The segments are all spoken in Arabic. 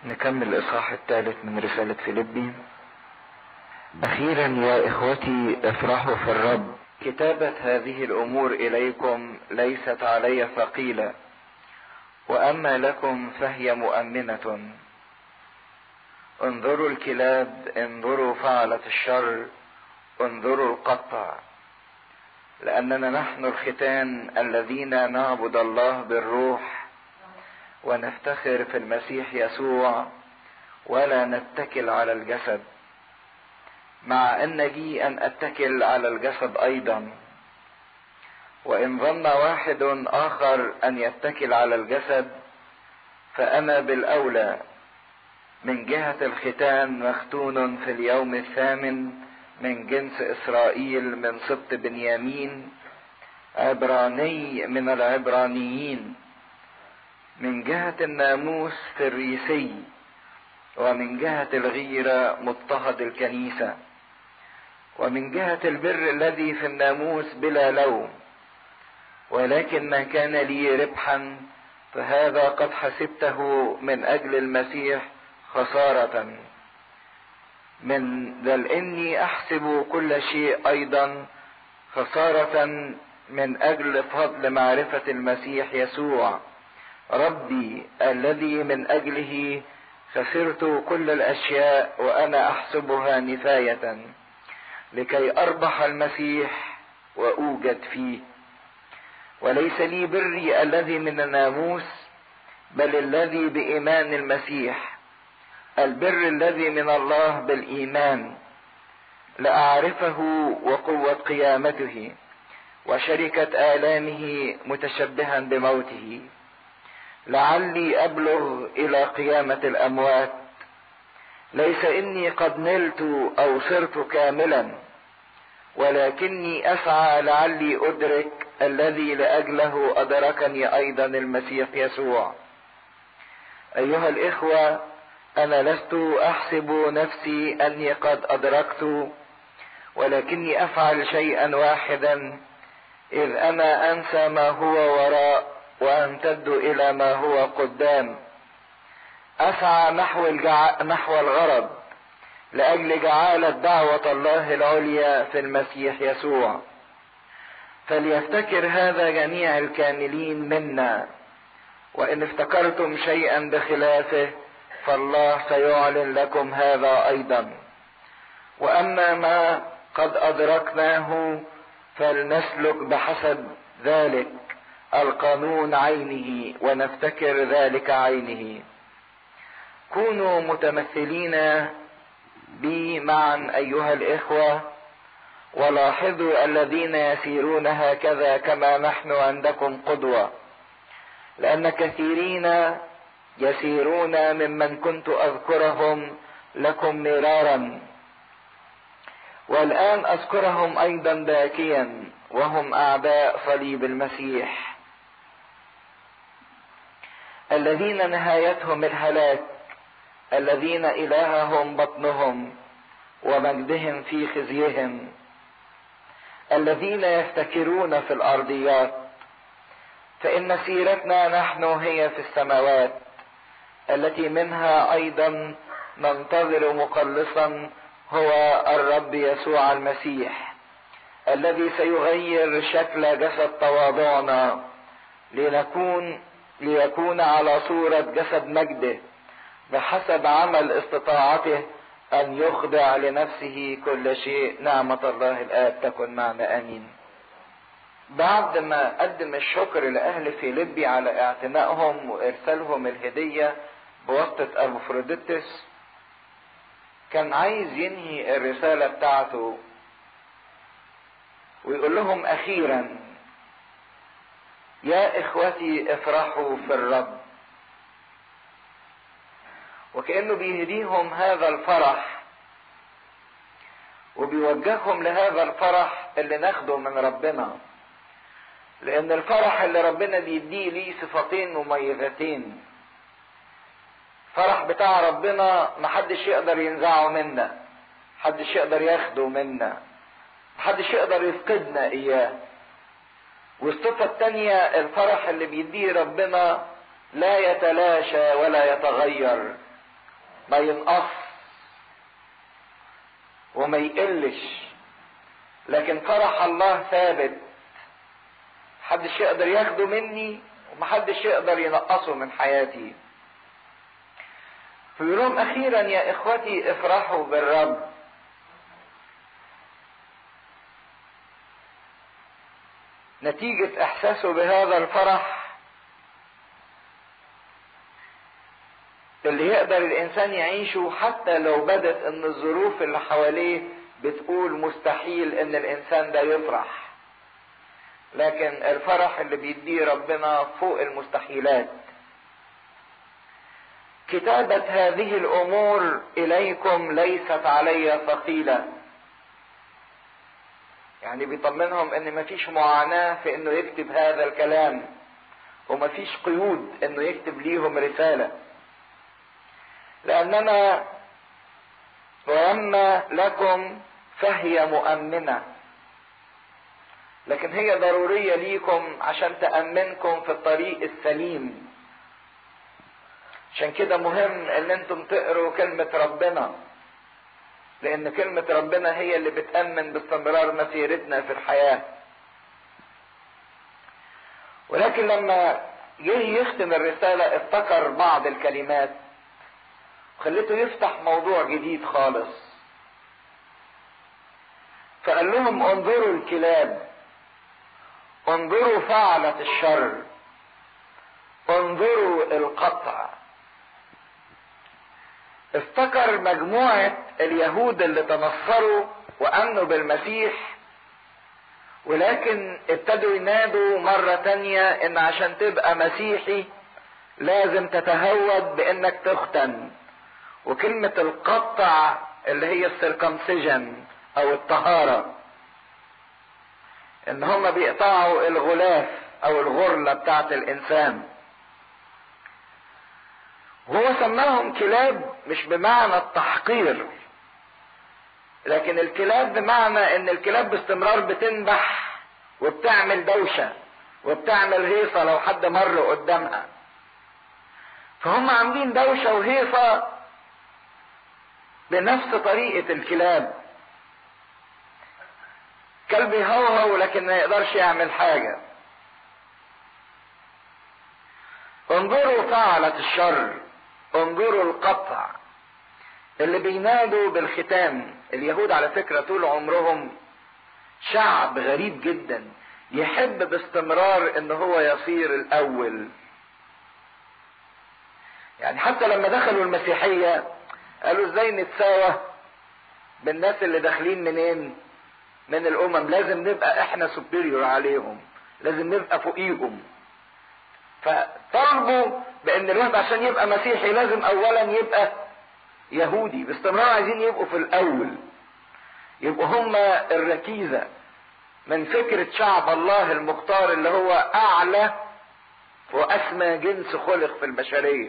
نكمل الإصحاح الثالث من رسالة فيلبي. أخيرا يا إخوتي افرحوا في الرب. كتابة هذه الأمور إليكم ليست علي ثقيلة، وأما لكم فهي مؤمنة. انظروا الكلاب، انظروا فعلة الشر، انظروا القطع، لأننا نحن الختان الذين نعبد الله بالروح ونفتخر في المسيح يسوع ولا نتكل على الجسد، مع أن لي أن أتكل على الجسد أيضا. وإن ظن واحد آخر أن يتكل على الجسد فأنا بالأولى. من جهة الختان مختون في اليوم الثامن من جنس إسرائيل من سبط بنيامين، عبراني من العبرانيين. من جهة الناموس فريسي، ومن جهة الغيرة مضطهد الكنيسة. ومن جهة البر الذي في الناموس بلا لوم، ولكن ما كان لي ربحا فهذا قد حسبته من أجل المسيح خسارة، بل إني أحسب كل شيء أيضا خسارة من أجل فضل معرفة المسيح يسوع ربي، الذي من أجله خسرت كل الأشياء وأنا أحسبها نفاية، لكي أربح المسيح وأوجد فيه. وليس لي بري الذي من الناموس، بل الذي بإيمان المسيح، البر الذي من الله بالإيمان، لأعرفه وقوة قيامته وشركة آلامه متشبها بموته، لعلي أبلغ إلى قيامة الأموات. ليس إني قد نلت أو صرت كاملا، ولكني أسعى لعلي أدرك الذي لأجله أدركني أيضا المسيح يسوع. أيها الإخوة، أنا لست أحسب نفسي أني قد أدركت، ولكني أفعل شيئا واحدا، إذ أنا أنسى ما هو وراء وأمتد إلى ما هو قدام. أسعى نحو الغرض، لأجل جعالة دعوة الله العليا في المسيح يسوع. فليفتكر هذا جميع الكاملين منا، وإن افتكرتم شيئا بخلافه فالله سيعلن لكم هذا أيضا. وأما ما قد أدركناه فلنسلك بحسب ذلك القانون عينه، ونفتكر ذلك عينه. كونوا متمثلين بي معا أيها الإخوة، ولاحظوا الذين يسيرون هكذا كما نحن عندكم قدوة، لأن كثيرين يسيرون ممن كنت أذكرهم لكم مرارا، والآن أذكرهم أيضا باكيا، وهم أعداء صليب المسيح، الذين نهايتهم الهلاك، الذين إلههم بطنهم ومجدهم في خزيهم، الذين يفتكرون في الأرضيات. فإن سيرتنا نحن هي في السماوات، التي منها أيضا ننتظر مخلصا هو الرب يسوع المسيح، الذي سيغير شكل جسد تواضعنا ليكون على صورة جسد مجده، بحسب عمل استطاعته أن يخضع لنفسه كل شيء. نعمة الله الآب تكن معنا، آمين. بعد ما قدم الشكر لأهل فيلبي على اعتنائهم وإرسالهم الهدية بواسطة أبوفروديتس، كان عايز ينهي الرسالة بتاعته ويقول لهم: أخيرا يا إخوتي افرحوا في الرب. وكأنه بيهديهم هذا الفرح وبيوجههم لهذا الفرح اللي ناخده من ربنا، لأن الفرح اللي ربنا بيديه ليه صفتين مميزتين. فرح بتاع ربنا محدش يقدر ينزعه منا، محدش يقدر ياخده منا، محدش يقدر يفقدنا إياه. والصفة التانية، الفرح اللي بيديه ربنا لا يتلاشى ولا يتغير، ما ينقص وما يقلش، لكن فرح الله ثابت، محدش يقدر ياخده مني ومحدش يقدر ينقصه من حياتي. فيقول لهم اخيرا يا اخوتي افرحوا بالرب. نتيجة احساسه بهذا الفرح اللي يقدر الانسان يعيشه حتى لو بدت ان الظروف اللي حواليه بتقول مستحيل ان الانسان ده يفرح، لكن الفرح اللي بيديه ربنا فوق المستحيلات. كتابة هذه الامور اليكم ليست علي ثقيلة، يعني بيطمنهم ان مفيش معاناة في انه يكتب هذا الكلام، ومفيش قيود انه يكتب ليهم رسالة، لاننا واما لكم فهي مؤمنة، لكن هي ضرورية ليكم عشان تأمنكم في الطريق السليم. عشان كده مهم ان انتم تقروا كلمة ربنا، لان كلمة ربنا هي اللي بتأمن باستمرار مسيرتنا في الحياة. ولكن لما جه يختم الرسالة افتكر بعض الكلمات خليته يفتح موضوع جديد خالص، فقال لهم انظروا الكلاب، انظروا فعلة الشر، انظروا القطع. افتكر مجموعة اليهود اللي تنصروا وامنوا بالمسيح، ولكن ابتدوا ينادوا مرة تانية ان عشان تبقى مسيحي لازم تتهود بانك تختن. وكلمة القطع اللي هي السيركمسيجن او الطهارة، ان هم بيقطعوا الغلاف او الغرلة بتاعت الانسان. وهو سماهم كلاب مش بمعنى التحقير، لكن الكلاب بمعنى ان الكلاب باستمرار بتنبح وبتعمل دوشة وبتعمل هيصة لو حد مر قدامها. فهم عاملين دوشة وهيصة بنفس طريقة الكلاب. كلب يهوهو لكن ما يقدرش يعمل حاجة. انظروا فعلة الشر، انظروا القطع اللي بينادوا بالختام. اليهود على فكرة طول عمرهم شعب غريب جدا، يحب باستمرار ان هو يصير الاول. يعني حتى لما دخلوا المسيحية قالوا ازاي نتساوى بالناس اللي داخلين منين؟ من الامم. لازم نبقى احنا سوبيريور عليهم، لازم نبقى فوقيهم. فطالبوا بان الواحد عشان يبقى مسيحي لازم اولا يبقى يهودي، باستمرار عايزين يبقوا في الاول، يبقوا هم الركيزة من فكرة شعب الله المختار اللي هو اعلى واسمى جنس خلق في البشرية.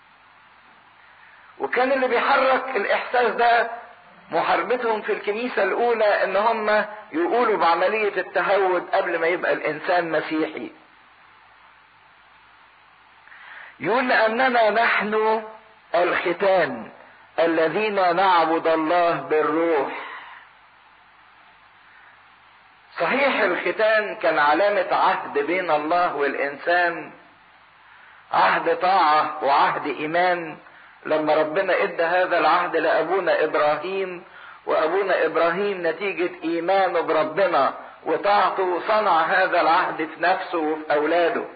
وكان اللي بيحرك الاحساس ده محاربتهم في الكنيسة الاولى، ان هم يقولوا بعملية التهود قبل ما يبقى الانسان مسيحي. يقول لأننا نحن الختان الذين نعبد الله بالروح. صحيح الختان كان علامة عهد بين الله والإنسان، عهد طاعة وعهد إيمان، لما ربنا ادى هذا العهد لأبونا إبراهيم، وأبونا إبراهيم نتيجة إيمانه بربنا وطاعته صنع هذا العهد في نفسه وفي أولاده.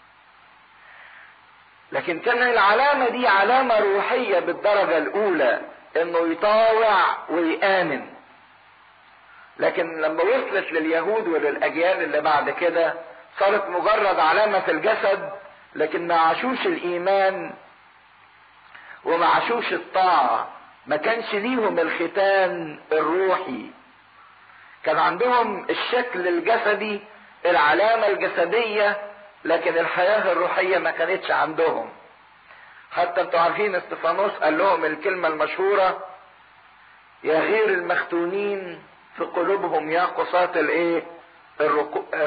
لكن كان العلامة دي علامة روحية بالدرجة الأولى، إنه يطاوع ويآمن. لكن لما وصلت لليهود وللأجيال اللي بعد كده صارت مجرد علامة في الجسد، لكن ما عاشوش الإيمان وما عاشوش الطاعة، ما كانش ليهم الختان الروحي. كان عندهم الشكل الجسدي، العلامة الجسدية، لكن الحياة الروحية ما كانتش عندهم. حتى انتوا عارفين استفانوس قال لهم الكلمة المشهورة: يا غير المختونين في قلوبهم يا قساة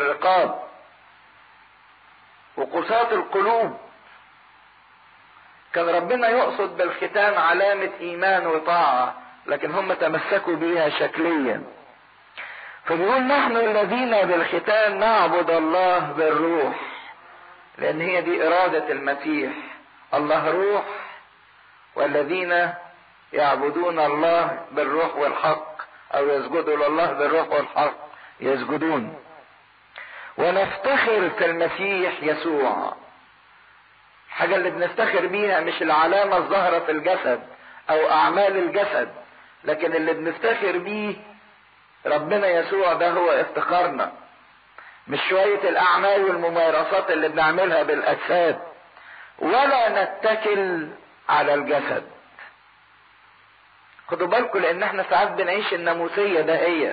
الرقاب. وقساة القلوب كان ربنا يقصد بالختان علامة ايمان وطاعة، لكن هم تمسكوا بيها شكليا. فبيقول نحن الذين بالختان نعبد الله بالروح، لان هي دي ارادة المسيح. الله روح، والذين يعبدون الله بالروح والحق او يسجدوا لله بالروح والحق يسجدون. ونفتخر في المسيح يسوع. الحاجة اللي بنفتخر بيها مش العلامة الظاهرة في الجسد او اعمال الجسد، لكن اللي بنفتخر بيه ربنا يسوع. ده هو افتخارنا، مش شوية الاعمال والممارسات اللي بنعملها بالاجساد. ولا نتكل على الجسد. خدوا بالكم، لان احنا ساعات بنعيش الناموسية دهيت،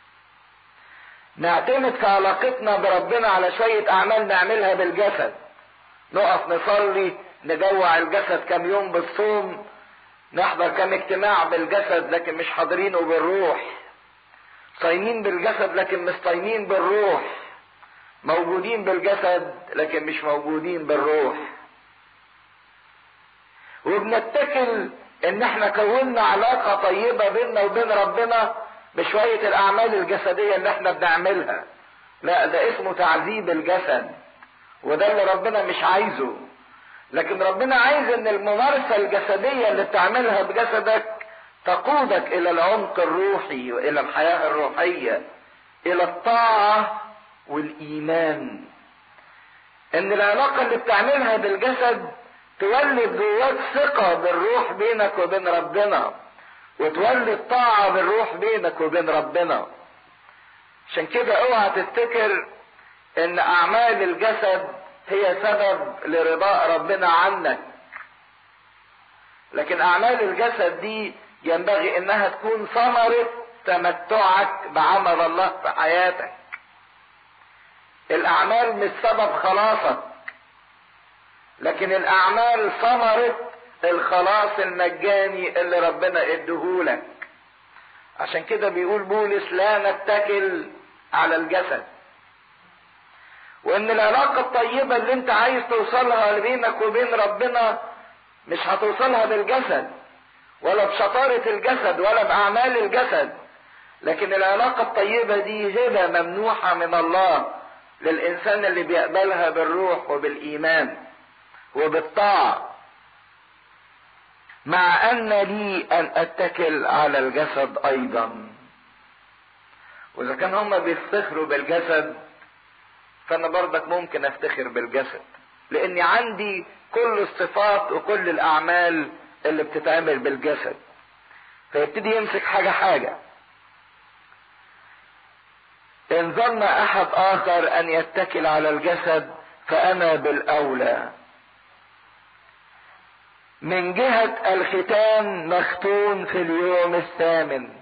نعتمد في علاقتنا بربنا على شوية اعمال نعملها بالجسد. نقف نصلي، نجوع الجسد كم يوم بالصوم، نحضر كم اجتماع بالجسد لكن مش حاضرينه بالروح. صايمين بالجسد لكن مش صايمين بالروح. موجودين بالجسد لكن مش موجودين بالروح. وبنتكل ان احنا كوننا علاقة طيبة بيننا وبين ربنا بشوية الاعمال الجسدية اللي احنا بنعملها. لا، ده اسمه تعذيب الجسد، وده اللي ربنا مش عايزه. لكن ربنا عايز ان الممارسة الجسدية اللي بتعملها بجسدك تقودك الى العمق الروحي والى الحياة الروحية، الى الطاعة والايمان. ان العلاقة اللي بتعملها بالجسد تولد جواك ثقة بالروح بينك وبين ربنا، وتولد طاعة بالروح بينك وبين ربنا. عشان كده اوعى تفتكر ان اعمال الجسد هي سبب لرضاء ربنا عنك، لكن اعمال الجسد دي ينبغي انها تكون ثمرة تمتعك بعمل الله في حياتك. الاعمال مش سبب خلاصك، لكن الاعمال ثمرة الخلاص المجاني اللي ربنا اديهولك. عشان كده بيقول بولس لا نتكل على الجسد. وان العلاقة الطيبة اللي انت عايز توصلها بينك وبين ربنا مش هتوصلها بالجسد ولا بشطارة الجسد ولا باعمال الجسد، لكن العلاقة الطيبة دي هبة ممنوحة من الله للانسان اللي بيقبلها بالروح وبالايمان وبالطاعة. مع ان لي ان اتكل على الجسد ايضا. واذا كان هما بيفتخروا بالجسد، فانا برضك ممكن افتخر بالجسد، لاني عندي كل الصفات وكل الاعمال اللي بتتعمل بالجسد. فيبتدي يمسك حاجة حاجة. ان ظن احد اخر ان يتكل على الجسد فانا بالاولى. من جهة الختان مختون في اليوم الثامن.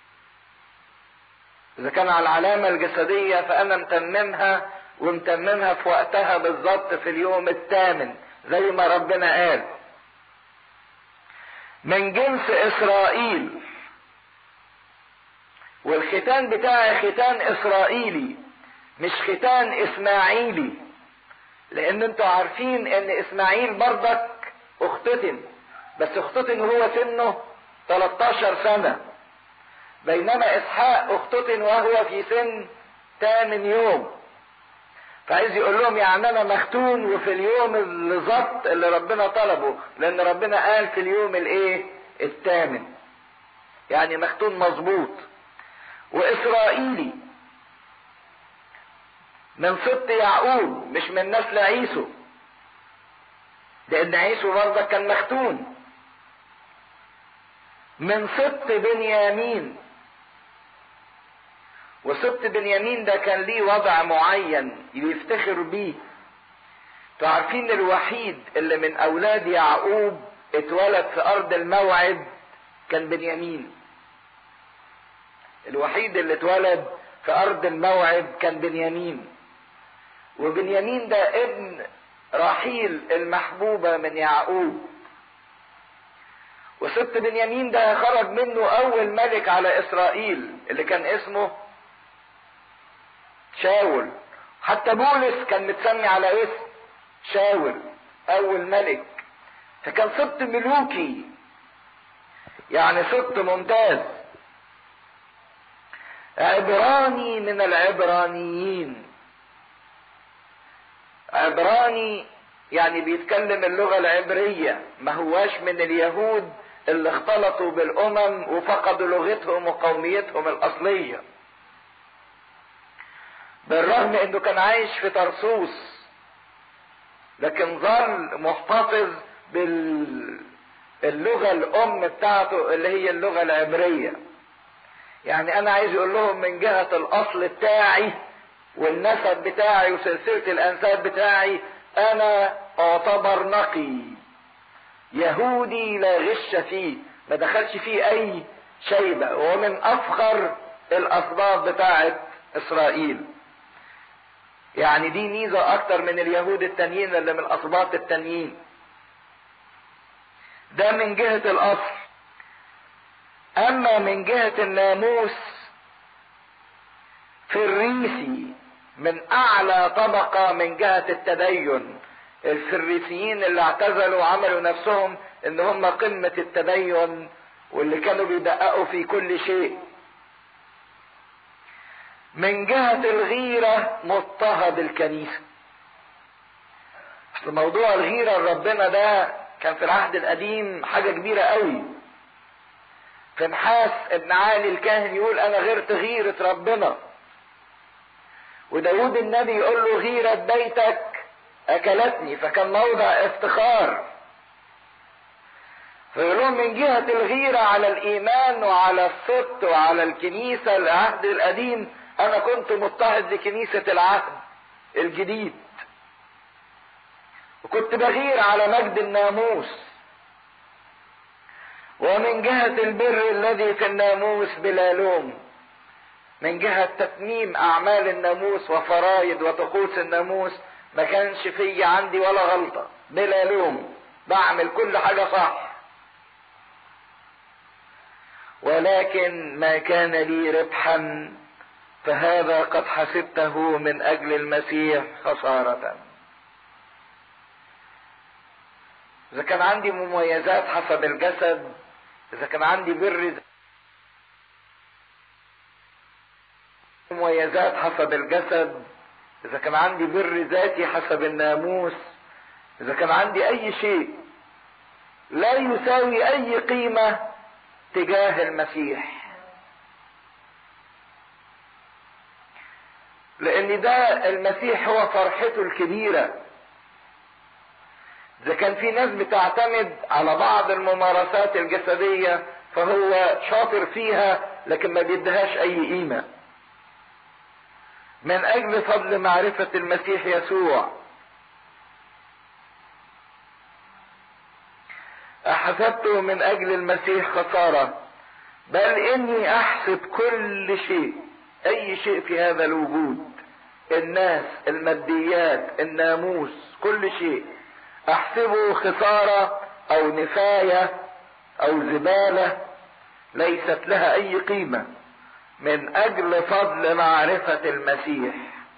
اذا كان على العلامة الجسدية فانا متممها ومتممها في وقتها بالظبط في اليوم الثامن زي ما ربنا قال. من جنس اسرائيل. والختان بتاعي ختان اسرائيلي مش ختان اسماعيلي، لان انتوا عارفين ان اسماعيل برضك اختتن، بس اختتن وهو سنه 13 سنة، بينما اسحاق اختتن وهو في سن 8 يوم. فعايز يقول لهم يعني انا مختون وفي اليوم بالظبط اللي ربنا طلبه، لان ربنا قال في اليوم الايه؟ الثامن، يعني مختون مظبوط. واسرائيلي من سبط يعقوب مش من نسل عيسو، لان عيسو برضه كان مختون. من سبط بنيامين. وسبط بنيامين ده كان ليه وضع معين يفتخر بيه. تعرفين الوحيد اللي من اولاد يعقوب اتولد في ارض الموعد كان بنيامين. الوحيد اللي اتولد في ارض الموعد كان بنيامين. وبنيامين ده ابن راحيل المحبوبة من يعقوب. وسبط بنيامين ده خرج منه اول ملك على اسرائيل اللي كان اسمه شاول. حتى بولس كان متسمي على اسم شاول اول ملك. فكان سبط ملوكي، يعني سبط ممتاز. عبراني من العبرانيين. عبراني يعني بيتكلم اللغة العبرية، ما هواش من اليهود اللي اختلطوا بالامم وفقدوا لغتهم وقوميتهم الاصلية، بالرغم انه كان عايش في طرسوس لكن ظل محتفظ باللغة الام بتاعته اللي هي اللغة العبرية. يعني انا عايز يقول لهم من جهة الاصل بتاعي والنسب بتاعي وسلسلة الانساب بتاعي انا اعتبر نقي يهودي لا غش فيه، ما دخلش فيه اي شيبة، ومن افخر الاسباط بتاعت اسرائيل. يعني دي ميزة اكتر من اليهود التانيين اللي من الاسباط التانيين. ده من جهة الاصل. اما من جهة الناموس فريسي من اعلى طبقة من جهة التدين. الفريسيين اللي اعتزلوا وعملوا نفسهم ان هم قمة التدين واللي كانوا بيدققوا في كل شيء. من جهة الغيرة مضطهد الكنيسة. اصل موضوع الغيرة لربنا ده كان في العهد القديم حاجة كبيرة قوي. فنحاس ابن عالي الكاهن يقول انا غيرت غيرة ربنا، وداود النبي يقول له غيرة بيتك اكلتني، فكان موضع افتخار. فيقول لهم من جهة الغيرة على الايمان وعلى الصدق وعلى الكنيسة العهد القديم انا كنت مضطهد لكنيسة العهد الجديد، وكنت بغير على مجد الناموس. ومن جهة البر الذي في الناموس بلا لوم، من جهة تتميم اعمال الناموس وفرايد وطقوس الناموس ما كانش في عندي ولا غلطة، بلا لوم، بعمل كل حاجة صح. ولكن ما كان لي ربحا فهذا قد حسبته من اجل المسيح خسارة. اذا كان عندي مميزات حسب الجسد، اذا كان عندي بر مميزات حسب الجسد، اذا كان عندي بر ذاتي حسب الناموس، اذا كان عندي اي شيء لا يساوي اي قيمة تجاه المسيح. لان ده المسيح هو فرحته الكبيرة. اذا كان في ناس بتعتمد على بعض الممارسات الجسدية فهو شاطر فيها لكن ما بيدهاش اي قيمة. من اجل فضل معرفة المسيح يسوع احسبته من اجل المسيح خسارة، بل اني احسب كل شيء، اي شيء في هذا الوجود، الناس، الماديات، الناموس، كل شيء احسبه خسارة او نفاية او زبالة ليست لها اي قيمة من اجل فضل معرفة المسيح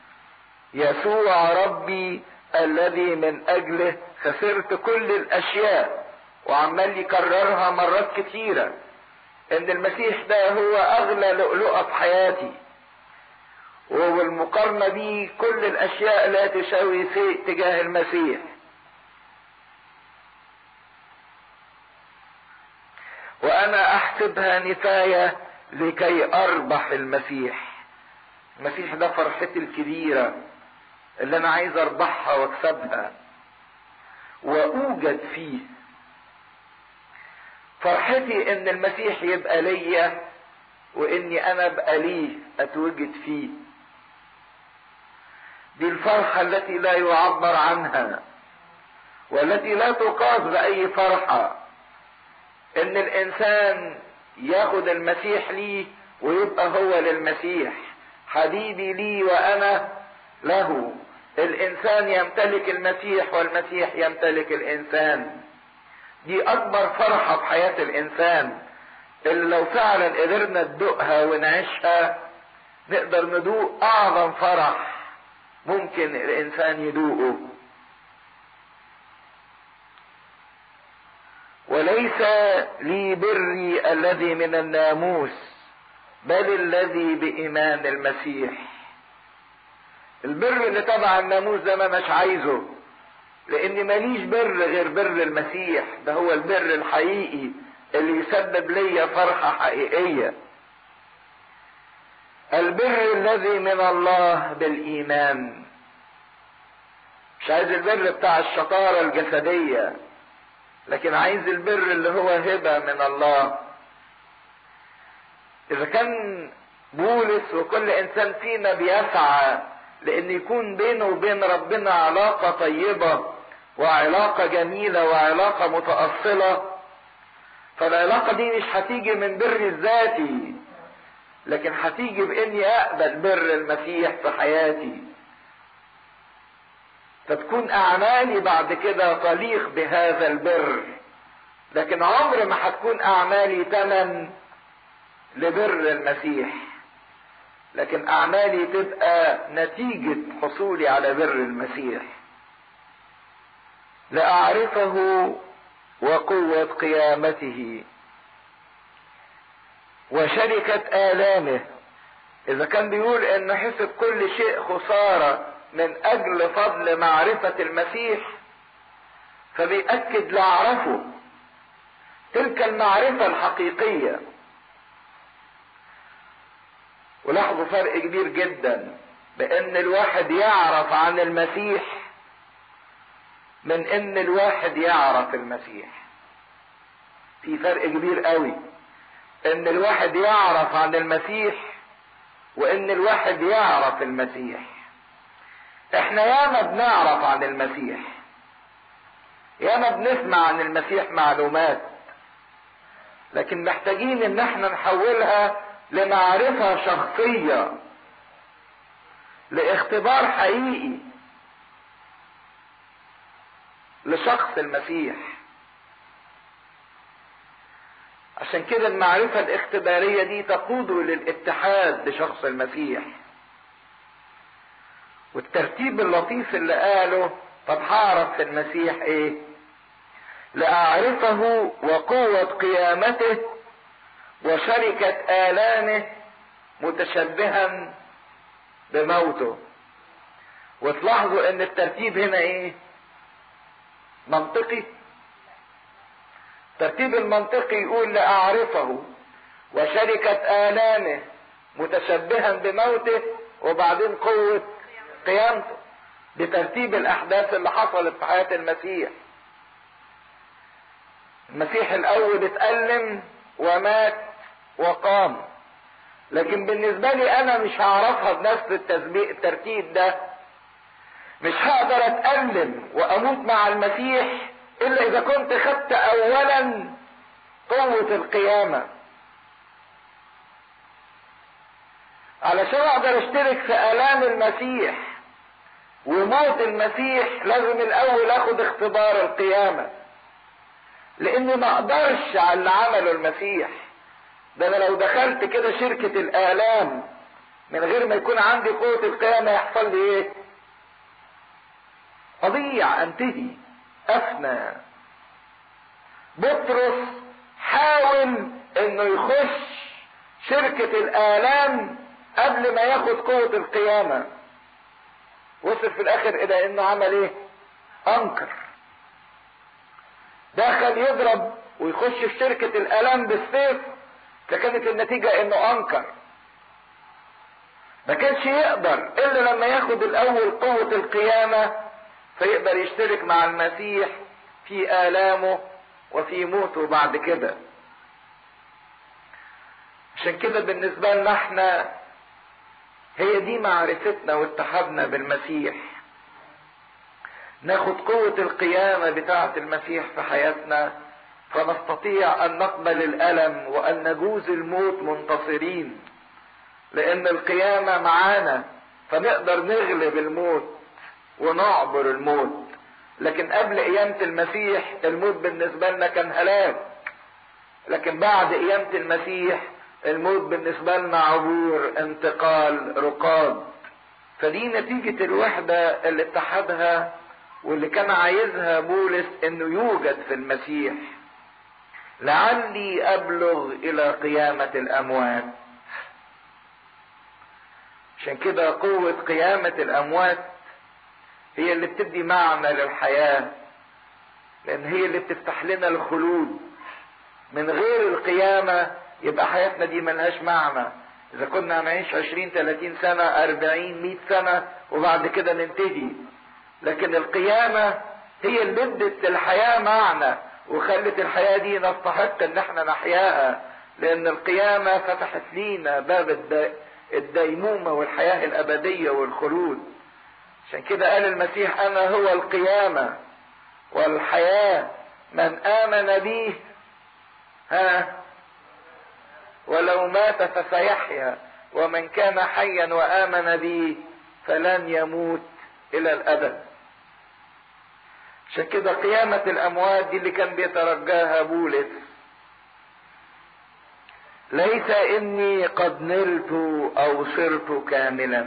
يسوع ربي الذي من اجله خسرت كل الاشياء. وعمال يكررها مرات كتيرة ان المسيح ده هو اغلى لؤلؤة في حياتي، وبالمقارنة بيه كل الاشياء لا تساوي شيء تجاه المسيح. وانا احسبها نفاية لكي اربح المسيح. المسيح ده فرحتي الكبيرة اللي انا عايز اربحها واكسبها واوجد فيه. فرحتي ان المسيح يبقى ليا واني انا ابقى ليه اتوجد فيه. دي الفرحة التي لا يعبر عنها والتي لا تقاس بأي فرحة، ان الانسان ياخد المسيح ليه ويبقى هو للمسيح، حبيبي لي وانا له. الانسان يمتلك المسيح والمسيح يمتلك الانسان. دي اكبر فرحة في حياة الانسان اللي لو فعلا قدرنا ندوقها ونعيشها نقدر ندوق اعظم فرح ممكن الانسان يدوقه. وليس لي بري الذي من الناموس بل الذي بإيمان المسيح. البر اللي تبع الناموس ده ما مش عايزه، لاني ماليش بر غير بر المسيح. ده هو البر الحقيقي اللي يسبب لي فرحة حقيقية. البر الذي من الله بالإيمان. مش عايز البر بتاع الشطارة الجسدية، لكن عايز البر اللي هو هبة من الله. إذا كان بولس وكل إنسان فينا بيسعى لأن يكون بينه وبين ربنا علاقة طيبة وعلاقة جميلة وعلاقة متأصلة، فالعلاقة دي مش هتيجي من بر الذاتي، لكن هتيجي بإني أقبل بر المسيح في حياتي، فتكون أعمالي بعد كده تليق بهذا البر. لكن عمر ما هتكون أعمالي تمن لبر المسيح، لكن أعمالي تبقى نتيجة حصولي على بر المسيح. لأعرفه وقوة قيامته وشركة آلامه. إذا كان بيقول إن حسب كل شيء خسارة من أجل فضل معرفة المسيح، فبيأكد لأعرفه، تلك المعرفة الحقيقية. ولاحظوا فرق كبير جدا بأن الواحد يعرف عن المسيح من أن الواحد يعرف المسيح. في فرق كبير قوي أن الواحد يعرف عن المسيح وأن الواحد يعرف المسيح. احنا ياما بنعرف عن المسيح، ياما بنسمع عن المسيح معلومات، لكن محتاجين ان احنا نحولها لمعرفة شخصية، لاختبار حقيقي لشخص المسيح. عشان كده المعرفة الاختبارية دي تقود للاتحاد بشخص المسيح. والترتيب اللطيف اللي قاله، طب هعرف في المسيح ايه؟ لأعرفه وقوة قيامته وشركة آلامه متشبها بموته. وتلاحظوا ان الترتيب هنا ايه؟ منطقي. الترتيب المنطقي يقول لأعرفه وشركة آلامه متشبها بموته وبعدين قوة قيامته. بترتيب الأحداث اللي حصلت في حياة المسيح. المسيح الأول اتألم ومات وقام، لكن بالنسبة لي أنا مش هعرفها بنفس الترتيب ده. مش هقدر أتألم وأموت مع المسيح إلا إذا كنت خدت أولا قوة القيامة. علشان أقدر أشترك في آلام المسيح وموت المسيح لازم الأول أخد اختبار القيامة، لأني ما أقدرش على اللي عمله المسيح. ده أنا لو دخلت كده شركة الآلام من غير ما يكون عندي قوة القيامة يحصل لي إيه؟ أضيع، أنتهي، أفنى. بطرس حاول إنه يخش شركة الآلام قبل ما ياخد قوة القيامة، وصل في الآخر إلى إنه عمل إيه؟ أنكر. دخل يضرب ويخش في شركة الآلام بالسيف، فكانت النتيجة إنه أنكر. ما كانش يقدر إلا لما ياخد الأول قوة القيامة فيقدر يشترك مع المسيح في آلامه وفي موته بعد كده. عشان كده بالنسبة لنا احنا هي دي معرفتنا واتحادنا بالمسيح. ناخد قوة القيامة بتاعة المسيح في حياتنا فنستطيع ان نقبل الألم وان نجوز الموت منتصرين، لان القيامة معانا فنقدر نغلب الموت ونعبر الموت. لكن قبل قيامة المسيح الموت بالنسبة لنا كان هلاك، لكن بعد قيامة المسيح الموت بالنسبة لنا عبور، انتقال، رقاد. فدي نتيجة الوحدة اللي اتحدها واللي كان عايزها بولس انه يوجد في المسيح. لعلي ابلغ الى قيامة الاموات. عشان كده قوة قيامة الاموات هي اللي بتدي معنى للحياة، لان هي اللي بتفتح لنا الخلود. من غير القيامة يبقى حياتنا دي ملهاش معنى. اذا كنا هنعيش 20 30 سنة 40 100 سنة وبعد كده ننتهي، لكن القيامة هي اللي ادت للحياة معنى وخلت الحياة دي نستحق ان احنا نحياها، لان القيامة فتحت لينا باب الديمومة والحياة الابدية والخلود. عشان كده قال المسيح انا هو القيامة والحياة، من امن بي ولو مات فسيحيا، ومن كان حيا وامن بي فلن يموت الى الابد. عشان كده قيامة الاموات دي اللي كان بيترجاها بولس. ليس اني قد نلت او صرت كاملا.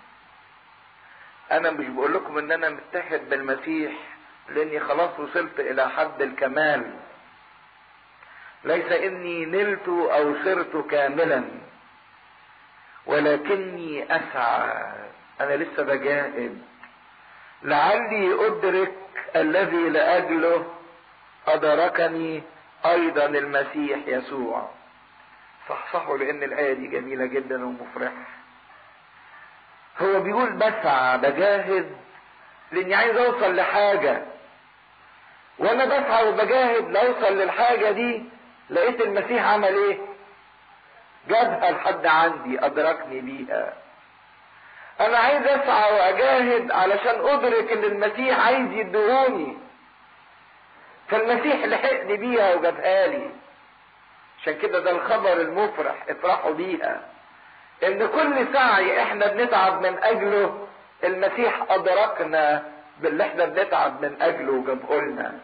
انا مش بقول لكم ان انا متحد بالمسيح لاني خلاص وصلت الى حد الكمال. ليس اني نلت او صرت كاملا، ولكني اسعى. انا لسه بجاهد لعلي ادرك الذي لاجله ادركني ايضا المسيح يسوع. صحصحوا لان الايه دي جميله جدا ومفرحه. هو بيقول بسعى بجاهد لاني عايز اوصل لحاجه، وانا بسعى وبجاهد لاوصل للحاجه دي لقيت المسيح عمل ايه؟ جابها لحد عندي، ادركني بيها. انا عايز اسعى واجاهد علشان ادرك ان المسيح عايز يدهوني، فالمسيح لحقني بيها وجابها لي. عشان كده ده الخبر المفرح، افرحوا بيها، ان كل سعي احنا بنتعب من اجله المسيح ادركنا باللي احنا بنتعب من اجله وجابه لنا.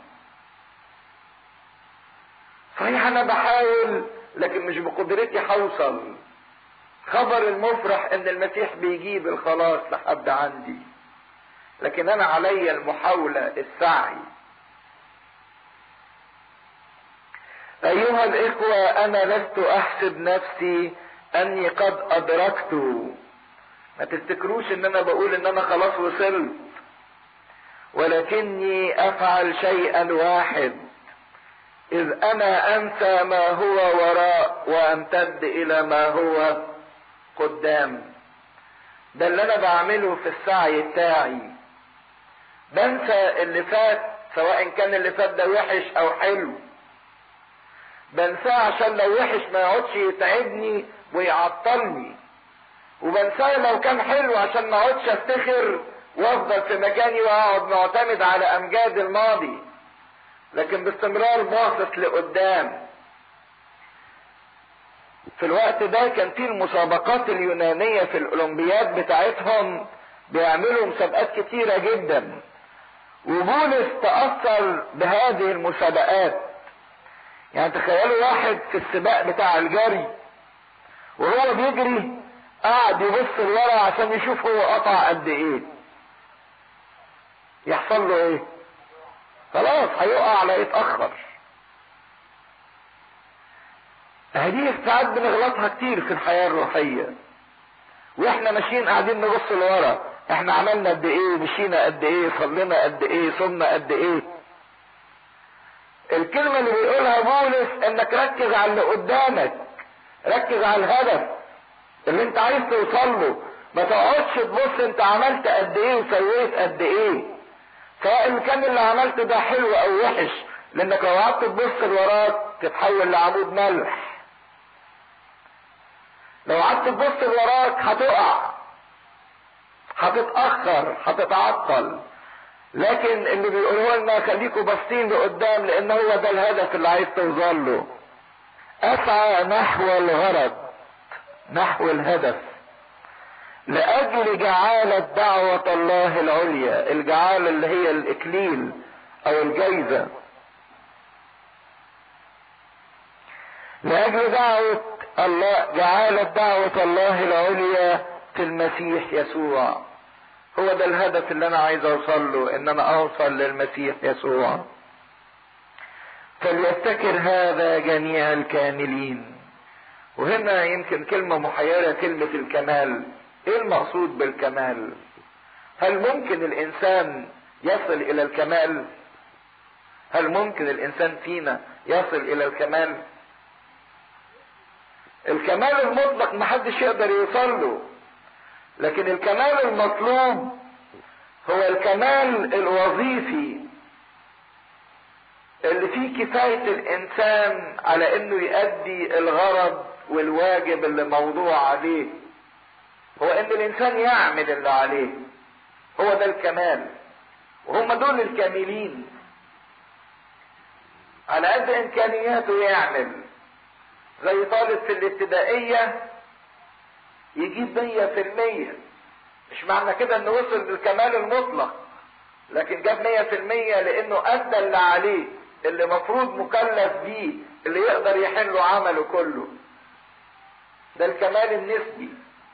صحيح انا بحاول لكن مش بقدرتي هوصل. خبر المفرح ان المسيح بيجيب الخلاص لحد عندي، لكن انا علي المحاولة السعي. ايها الاخوة انا لست احسب نفسي اني قد ادركت. ما تفتكروش ان انا بقول ان انا خلاص وصلت، ولكني افعل شيئا واحد، اذ انا انسى ما هو وراء وامتد الى ما هو قدام. ده اللي انا بعمله في السعي بتاعي. بنسى اللي فات، سواء كان اللي فات ده وحش او حلو. بنساه عشان لو وحش ما يقعدش يتعبني ويعطلني، وبنساه لو كان حلو عشان ما اقعدش افتخر وافضل في مكاني واقعد معتمد على امجاد الماضي، لكن باستمرار باصص لقدام. في الوقت ده كان في المسابقات اليونانية في الاولمبياد بتاعتهم بيعملوا مسابقات كتيرة جدا، وبولس تأثر بهذه المسابقات. يعني تخيلوا واحد في السباق بتاع الجري وهو بيجري قاعد يبص لورا عشان يشوف هو قطع قد ايه. يحصل له ايه؟ خلاص هيقع لا يتأخر. هذه الساعات بنغلطها كتير في الحياة الروحية، واحنا ماشيين قاعدين نبص لورا، احنا عملنا قد ايه، مشينا قد ايه، صلينا قد ايه، صمنا قد ايه. الكلمة اللي بيقولها بولس انك ركز على اللي قدامك، ركز على الهدف اللي انت عايز توصل له. ما تقعدش تبص انت عملت قد ايه وسويت قد ايه، سواء كان اللي عملته ده حلو او وحش، لانك لو قعدت تبص لوراك تتحول لعمود ملح. لو قعدت تبص لوراك هتقع، هتتأخر، هتتعطل. لكن اللي بيقولوا لنا خليكوا باصين لقدام، لان هو ده الهدف اللي عايز توصل له. اسعى نحو الغرض، نحو الهدف، لاجل جعالة دعوة الله العليا. الجعالة اللي هي الاكليل او الجايزة. لاجل جعالة دعوة الله العليا في المسيح يسوع. هو ده الهدف اللي انا عايز اوصل له، ان انا اوصل للمسيح يسوع. فليفتكر هذا جميع الكاملين. وهنا يمكن كلمة محيرة، كلمة الكمال. ايه المقصود بالكمال؟ هل ممكن الانسان يصل الى الكمال؟ هل ممكن الانسان فينا يصل الى الكمال؟ الكمال المطلق محدش يقدر يوصل له، لكن الكمال المطلوب هو الكمال الوظيفي اللي فيه كفاية الانسان على انه يؤدي الغرض والواجب اللي موضوع عليه، هو ان الانسان يعمل اللي عليه. هو ده الكمال، وهم دول الكاملين. على قد امكانياته يعمل، زي طالب في الابتدائية يجيب 100%. مش معنى كده انه وصل للكمال المطلق، لكن جاب 100% لانه ادى اللي عليه، اللي مفروض مكلف بيه، اللي يقدر يحل عمله كله. ده الكمال النسبي.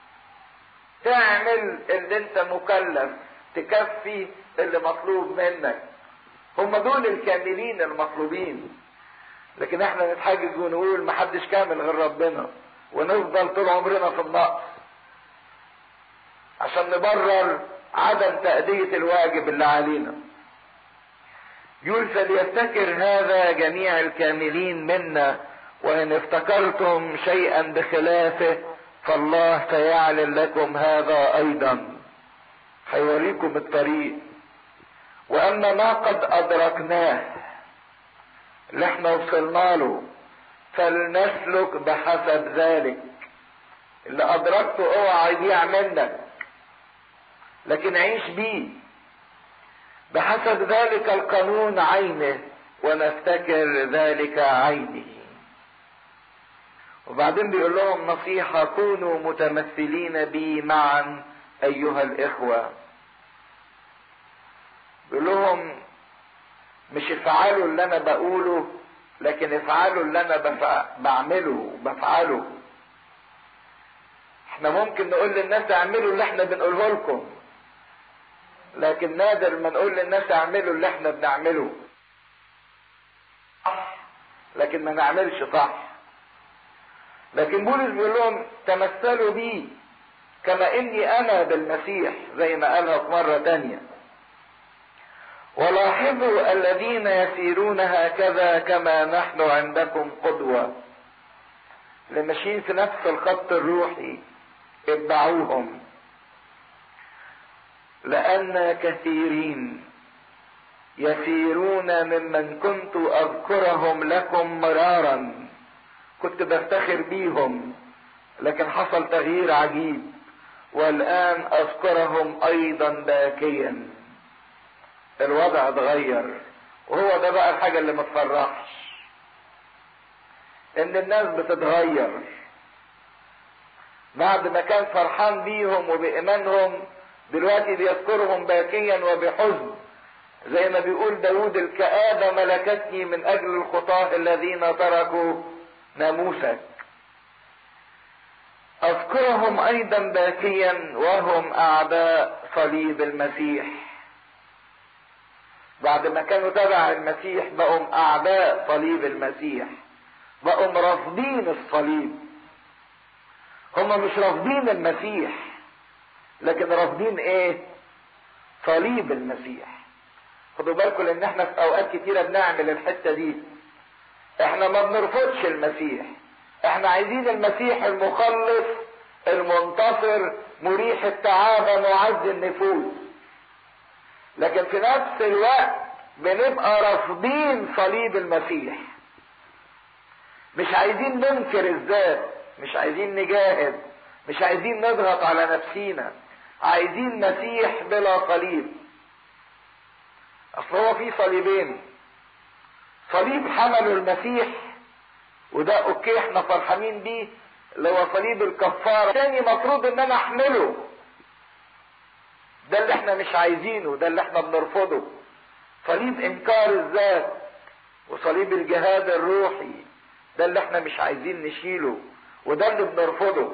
تعمل اللي انت مكلف، تكفي اللي مطلوب منك. هم دول الكاملين المطلوبين. لكن احنا نتحجج ونقول محدش كامل غير ربنا، ونفضل طول عمرنا في النقص عشان نبرر عدم تأدية الواجب اللي علينا. يقول فليفتكر هذا جميع الكاملين منا، وإن افتكرتم شيئا بخلافه فالله سيعلن لكم هذا أيضا، هيوريكم الطريق. وأما ما قد أدركناه اللي احنا وصلنا له فلنسلك بحسب ذلك. اللي أدركته اوعى يضيع منك، لكن عيش بيه بحسب ذلك القانون عينه، ونفتكر ذلك عينه. وبعدين بيقول لهم نصيحة: كونوا متمثلين بي معا أيها الإخوة. بيقول لهم مش افعلوا اللي أنا بقوله، لكن افعلوا اللي أنا بعمله وبفعله. احنا ممكن نقول للناس اعملوا اللي احنا بنقوله لكم، لكن نادر ما نقول للناس اعملوا اللي احنا بنعمله، لكن ما نعملش صح. لكن بولس بيقول لهم تمثلوا بي كما اني انا بالمسيح، زي ما قالها في مرة تانية. ولاحظوا الذين يسيرون هكذا كما نحن عندكم قدوة. اللي ماشيين في نفس الخط الروحي اتبعوهم، لأن كثيرين يسيرون ممن كنت أذكرهم لكم مرارا. كنت بفتخر بيهم، لكن حصل تغيير عجيب، والآن أذكرهم أيضا باكيا. الوضع اتغير، وهو ده بقى الحاجة اللي ما تفرحش، إن الناس بتتغير. بعد ما كان فرحان بيهم وبإيمانهم، دلوقتي بيذكرهم باكيا وبحزن، زي ما بيقول داود: الكآبة ملكتني من أجل الخطاة الذين تركوا ناموسك. أذكرهم أيضا باكيا وهم أعداء صليب المسيح. بعد ما كانوا تبع المسيح بقوا أعداء صليب المسيح، بقوا رافضين الصليب. هم مش رافضين المسيح، لكن رافضين ايه؟ صليب المسيح. خدوا بالكم، لان احنا في اوقات كتيرة بنعمل الحتة دي. احنا ما بنرفضش المسيح، احنا عايزين المسيح المخلص المنتصر مريح التعابة معز النفوس، لكن في نفس الوقت بنبقى رافضين صليب المسيح. مش عايزين ننكر الذات، مش عايزين نجاهد، مش عايزين نضغط على نفسينا، عايزين مسيح بلا صليب. اصل هو في صليبين: صليب حمله المسيح، وده اوكي احنا فرحانين بيه، اللي هو صليب الكفارة. تاني مفروض ان انا احمله، ده اللي احنا مش عايزينه، ده اللي احنا بنرفضه. صليب انكار الذات وصليب الجهاد الروحي، ده اللي احنا مش عايزين نشيله، وده اللي بنرفضه.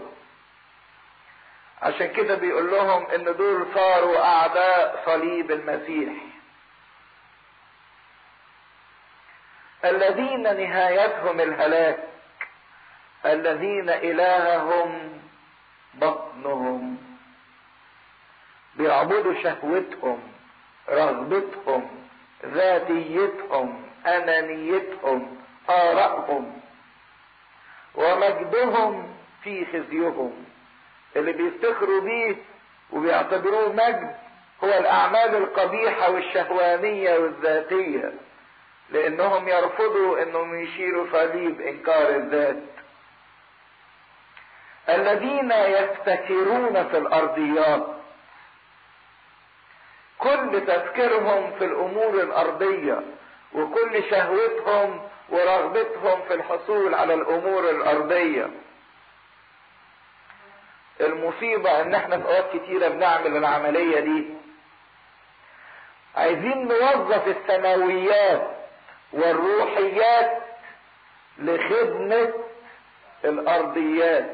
عشان كده بيقول لهم ان دول صاروا اعداء صليب المسيح. الذين نهايتهم الهلاك، الذين إلههم بطنهم، بيعبدوا شهوتهم، رغبتهم، ذاتيتهم، أنانيتهم، آرائهم، ومجدهم في خزيهم. اللي بيفتخروا بيه وبيعتبروه مجد هو الأعمال القبيحة والشهوانية والذاتية، لأنهم يرفضوا أنهم يشيلوا صليب إنكار الذات. الذين يفتكرون في الأرضيات، كل تفكيرهم في الأمور الأرضية، وكل شهوتهم ورغبتهم في الحصول على الأمور الأرضية. المصيبة ان احنا في اوقات كتيرة بنعمل العملية دي، عايزين نوظف السماويات والروحيات لخدمة الارضيات.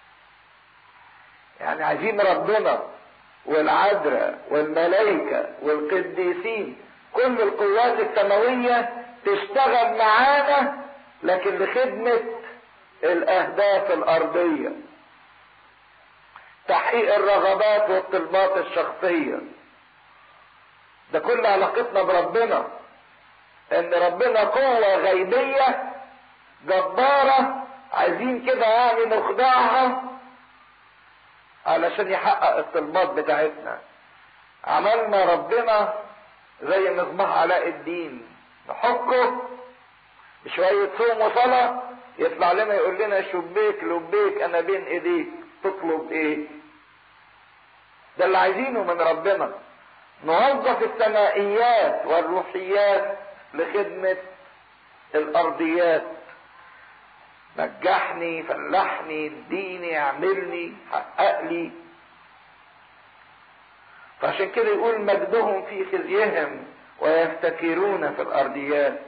يعني عايزين ربنا والعذراء والملائكة والقديسين، كل القوات السماوية تشتغل معانا، لكن لخدمة الاهداف الارضية، تحقيق الرغبات والطلبات الشخصية. ده كل علاقتنا بربنا، ان ربنا قوة غيبية جبارة، عايزين كده يعني نخدعها علشان يحقق الطلبات بتاعتنا. عملنا ربنا زي مصباح علاء الدين، نحكه بشوية صوم وصلاة، يطلع لنا يقول لنا شبيك لبيك انا بين ايديك، تطلب ايه؟ ده اللي عايزينه من ربنا، نوظف السمائيات والروحيات لخدمة الارضيات. نجحني، فلحني، اديني، اعملني، حقق لي. فعشان كده يقول مجدهم في خزيهم ويفتكرون في الارضيات.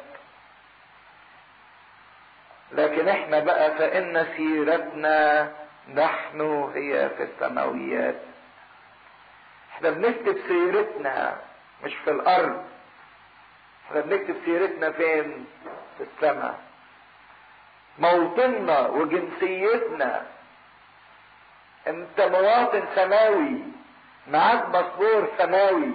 لكن احنا بقى فإن سيرتنا نحن هي في السماويات. احنا بنكتب سيرتنا مش في الارض، احنا بنكتب سيرتنا فين؟ في السماء. موطننا وجنسيتنا، انت مواطن سماوي، معاك باسبور سماوي.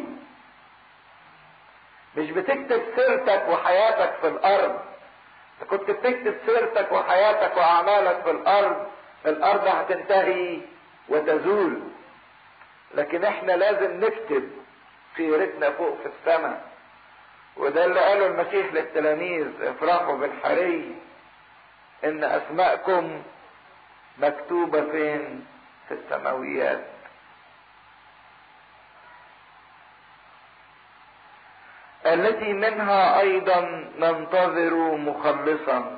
مش بتكتب سيرتك وحياتك في الارض. كنت بتكتب سيرتك وحياتك واعمالك في الارض، الارض هتنتهي وتزول. لكن احنا لازم نكتب سيرتنا فوق في السماء. وده اللي قاله المسيح للتلاميذ: افرحوا بالحري ان اسماءكم مكتوبة فين؟ في السماويات. التي منها ايضا ننتظر مخلصا.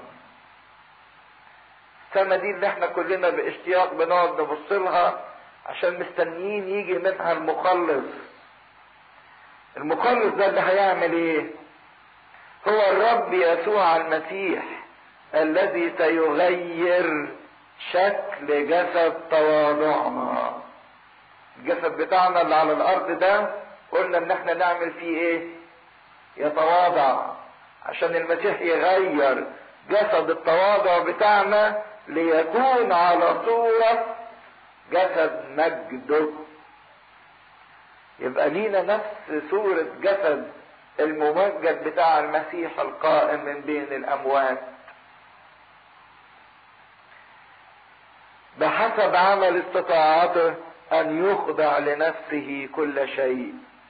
السما دي اللي احنا كلنا باشتياق بنقعد نبص لها عشان مستنيين يجي منها المخلص. المخلص ده اللي هيعمل ايه؟ هو الرب يسوع المسيح الذي سيغير شكل جسد تواضعنا. الجسد بتاعنا اللي على الارض ده قلنا ان احنا نعمل فيه ايه؟ يتواضع، عشان المسيح يغير جسد التواضع بتاعنا ليكون على صورة جسد مجده. يبقى لينا نفس صورة جسد الممجد بتاع المسيح القائم من بين الأموات، بحسب عمل استطاعته أن يخضع لنفسه كل شيء.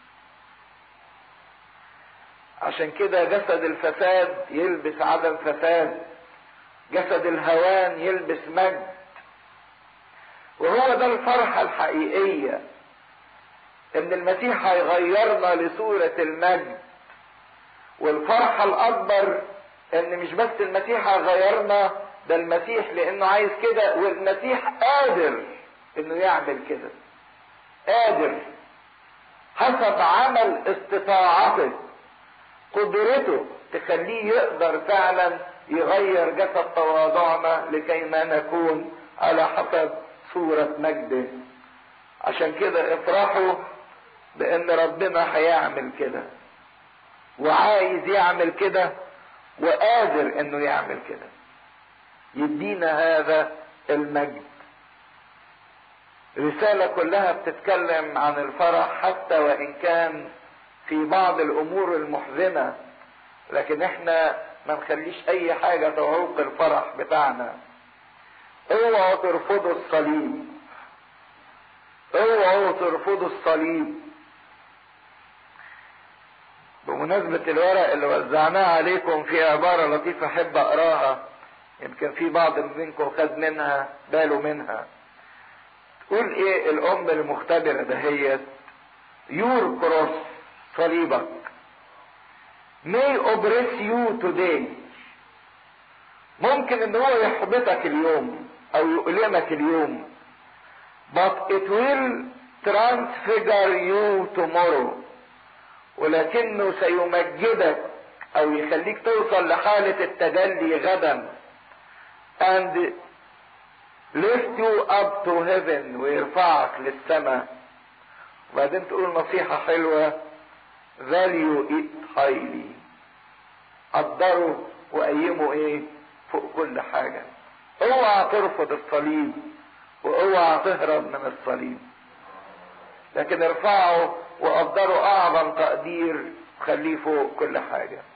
عشان كده جسد الفساد يلبس عدم فساد، جسد الهوان يلبس مجد. وهو ده الفرحة الحقيقية، ان المسيح هيغيرنا لصورة المجد. والفرحة الاكبر ان مش بس المسيح هيغيرنا، ده المسيح لانه عايز كده، والمسيح قادر انه يعمل كده، قادر حسب عمل استطاعته. قدرته تخليه يقدر فعلا يغير جسد تواضعنا لكي ما نكون على حسب صورة مجده. عشان كده افرحوا بان ربنا هيعمل كده، وعايز يعمل كده، وقادر انه يعمل كده، يدينا هذا المجد. رسالة كلها بتتكلم عن الفرح، حتى وان كان في بعض الامور المحزنة، لكن احنا ما نخليش اي حاجة تعوق الفرح بتاعنا. اوعوا ترفضوا الصليب، اوعوا ترفضوا الصليب. بمناسبة الورق اللي وزعناه عليكم، في عبارة لطيفة احب اقراها، يمكن في بعض منكم خد منها باله منها. تقول ايه الام المختبرة دهيت: يور كروس، صليبك، may oppress you today. ممكن ان هو يحبطك اليوم او يؤلمك اليوم، but it will transfigure you tomorrow. ولكنه سيمجدك او يخليك توصل لحالة التجلي غدا، and lift you up to heaven، ويرفعك للسماء. وبعدين تقول نصيحة حلوة: value it highly، قدروا وقيموا ايه فوق كل حاجة. اوعى ترفض الصليب واوعى تهرب من الصليب، لكن ارفعوا وقدروا اعظم تقدير، خليه فوق كل حاجة.